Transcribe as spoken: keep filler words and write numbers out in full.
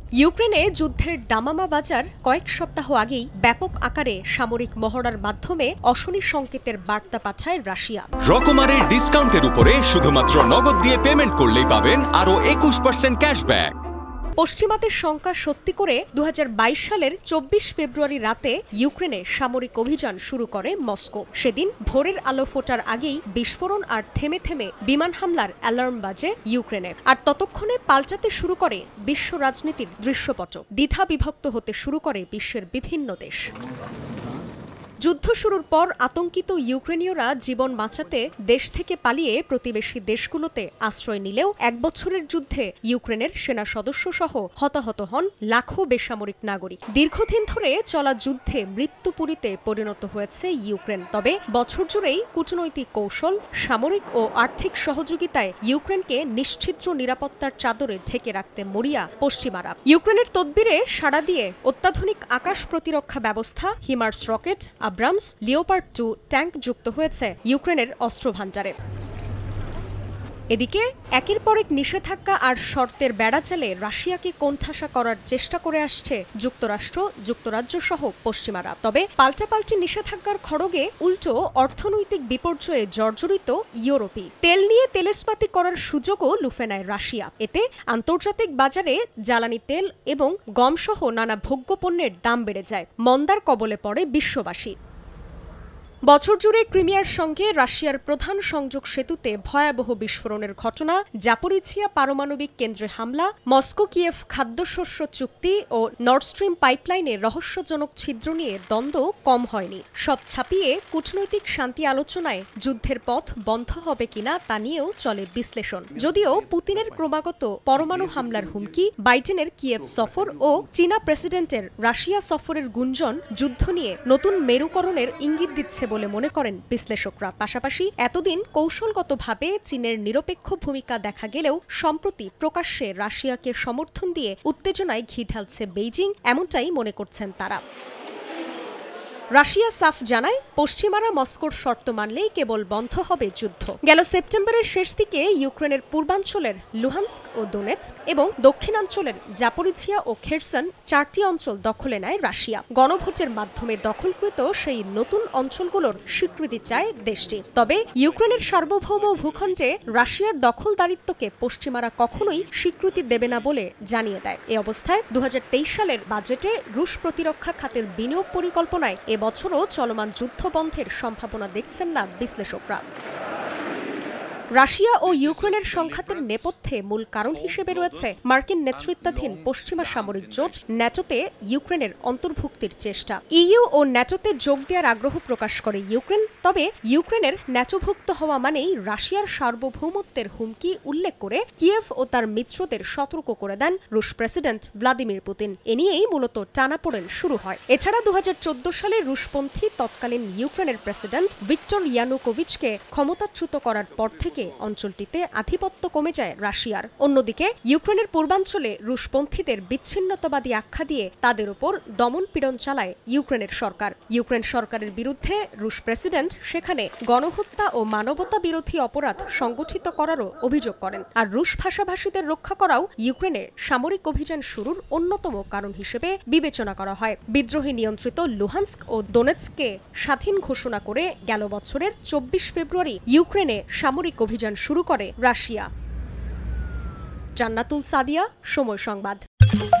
ইউক্রেনে যুদ্ধের দামামা বাজার কয়েক সপ্তাহ আগেই ব্যাপক আকারে সামরিক মহড়ার মাধ্যমে অশনি সংকেতের বার্তা পাঠায় রাশিয়া। রকমারের ডিসকাউন্টের উপরে শুধুমাত্র নগদ দিয়ে পেমেন্ট করলেই পাবেন আরও একুশ পার্সেন্ট ক্যাশব্যাক। পশ্চিমাদের শঙ্কা সত্যি করে দু হাজার বাইশ সালের চব্বিশ ফেব্রুয়ারি রাতে ইউক্রেনে সামরিক অভিযান শুরু করে মস্কো। সেদিন ভোরের আলো ফোটার আগেই বিস্ফোরণ আর থেমে থেমে বিমান হামলার অ্যালার্ম বাজে ইউক্রেনে। আর ততক্ষণে পাল্টাতে শুরু করে বিশ্ব রাজনীতির দৃশ্যপট। দ্বিধা বিভক্ত হতে শুরু করে বিশ্বের বিভিন্ন দেশ। যুদ্ধ শুরুর পর আতঙ্কিত ইউক্রেনীয়রা জীবন বাঁচাতে দেশ থেকে পালিয়ে প্রতিবেশী দেশগুলোতে আশ্রয় নিলেও এক বছরের যুদ্ধে ইউক্রেনের সেনা সদস্য সহ হতাহত হন লাখো বেসামরিক নাগরিক। দীর্ঘদিন ধরে চলা যুদ্ধে মৃত্যুপুরীতে পরিণত হয়েছে ইউক্রেন। তবে বছর জুড়েই কূটনৈতিক কৌশল, সামরিক ও আর্থিক সহযোগিতায় ইউক্রেনকে নিশ্ছিদ্র নিরাপত্তার চাদরে ঢেকে রাখতে মরিয়া পশ্চিমারা। ইউক্রেনের তদবিরে সাড়া দিয়ে অত্যাধুনিক আকাশ প্রতিরক্ষা ব্যবস্থা, HIMARS rocket, Abrams, Leopard two tank যুক্ত হয়েছে ইউক্রেনের অস্ত্রভাণ্ডারে। এদিকে একের পর এক নিষেধাজ্ঞা আর শর্তের বেড়াজালে রাশিয়াকে কোণঠাসা করার চেষ্টা করে আসছে যুক্তরাষ্ট্র, যুক্তরাজ্য সহ পশ্চিমারা। তবে পাল্টাপাল্টি নিষেধাজ্ঞার খড়গে উল্টো অর্থনৈতিক বিপর্যয়ে জর্জরিত ইউরোপই। তেল নিয়ে তেলেস্পাতি করার সুযোগও লুফে নেয় রাশিয়া। এতে আন্তর্জাতিক বাজারে জ্বালানি তেল এবং গমসহ নানা ভোগ্যপণ্যের দাম বেড়ে যায়। মন্দার কবলে পড়ে বিশ্ববাসী। বছর জুড়ে ক্রিমিয়ার সঙ্গে রাশিয়ার প্রধান সংযোগ সেতুতে ভয়াবহ বিস্ফোরণের ঘটনা, জাপোরিঝিয়া পারমাণবিক কেন্দ্রে হামলা, মস্কো কিয়েভ খাদ্যশস্য চুক্তি ও নর্ড স্ট্রিম পাইপলাইনে রহস্যজনক ছিদ্র নিয়ে দ্বন্দ্ব কম হয়নি। সব ছাপিয়ে কূটনৈতিক শান্তি আলোচনায় যুদ্ধের পথ বন্ধ হবে কিনা তা নিয়েও চলে বিশ্লেষণ। যদিও পুতিনের ক্রমাগত পরমাণু হামলার হুমকি, বাইডেনের কিয়েভ সফর ও চীনা প্রেসিডেন্টের রাশিয়া সফরের গুঞ্জন যুদ্ধ নিয়ে নতুন মেরুকরণের ইঙ্গিত দিচ্ছে বলে মনে করেন বিশ্লেষকরা। পাশাপাশি এতদিন কৌশলগতভাবে চীনের নিরপেক্ষ ভূমিকা দেখা গেলেও সম্প্রতি প্রকাশ্যে রাশিয়াকে সমর্থন দিয়ে উত্তেজনায় ঘি ঢালছে বেইজিং, এমনটাই মনে করছেন তারা। রাশিয়া সাফ জানায়, পশ্চিমারা মস্কোর শর্ত মানলেই কেবল বন্ধ হবে যুদ্ধ। গেল সেপ্টেম্বরের শেষ দিকে ইউক্রেনের পূর্বাঞ্চলের লুহান্স্ক ও দোনেৎস্ক এবং দক্ষিণাঞ্চলের জাপোরিঝিয়া ও খেরসন চারটি অঞ্চল দখলে নেয় রাশিয়া। গণভোটের মাধ্যমে দখলকৃত সেই নতুন অঞ্চলগুলোর স্বীকৃতি চায় দেশটি। তবে ইউক্রেনের সার্বভৌম ভূখণ্ডে রাশিয়ার দখলদারিত্বকে পশ্চিমারা কখনোই স্বীকৃতি দেবে না বলে জানিয়ে দেয়। এ অবস্থায় দু হাজার তেইশ সালের বাজেটে রুশ প্রতিরক্ষা খাতের বিনিয়োগ পরিকল্পনায় বছরও চলমান যুদ্ধ বন্ধের সম্ভাবনা দেখছেন না বিশ্লেষকরা। রাশিয়া ও ইউক্রেনের সংঘাতের নেপথ্যে মূল কারণ হিসেবে রয়েছে মার্কিন নেতৃত্বাধীন পশ্চিমা সামরিক জোট ন্যাটোতে ইউক্রেনের অন্তর্ভুক্তির চেষ্টা। ইইউ ও ন্যাটোতে যোগ দেওয়ার আগ্রহ প্রকাশ করে ইউক্রেন। তবে ইউক্রেনের ন্যাটোভুক্ত হওয়া মানেই রাশিয়ার সার্বভৌমত্বের হুমকি উল্লেখ করে কিয়েভ ও তার মিত্রদের সতর্ক করে দেন রুশ প্রেসিডেন্ট ভ্লাদিমির পুতিন। এ নিয়েই মূলত টানাপোড়েন শুরু হয়। এছাড়া দু হাজার চোদ্দ সালে রুশপন্থী তৎকালীন ইউক্রেনের প্রেসিডেন্ট ভিক্টর ইয়ানুকোভিচকে ক্ষমতাচ্যুত করার পর থেকে অঞ্চলটিতে আধিপত্য কমে যায় রাশিয়ার। অন্যদিকে ইউক্রেনের পূর্বাঞ্চলে রুশপন্থীদের বিচ্ছিন্নতাবাদী আখ্যা দিয়ে তাদের উপর দমন পীড়ন চালায় ইউক্রেনের সরকার। ইউক্রেন সরকারের বিরুদ্ধে রুশ প্রেসিডেন্ট সেখানে গণহত্যা ও মানবতা বিরোধী অপরাধ সংগঠিত করারও অভিযোগ করেন। আর রুশ ভাষাভাষীদের রক্ষা করাও ইউক্রেনে সামরিক অভিযান শুরুর অন্যতম কারণ হিসেবে বিবেচনা করা হয়। বিদ্রোহী নিয়ন্ত্রিত লুহান্স্ক ও দোনেৎস্ককে স্বাধীন ঘোষণা করে গেল বছরের চব্বিশ ফেব্রুয়ারি ইউক্রেনে সামরিক অভিযান শুরু করে রাশিয়া। জান্নাতুল সাদিয়া, সময় সংবাদ।